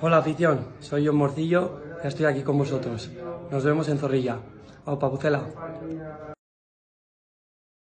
Hola afición, soy John Morcillo y estoy aquí con vosotros. Nos vemos en Zorrilla. ¡Au, papucela!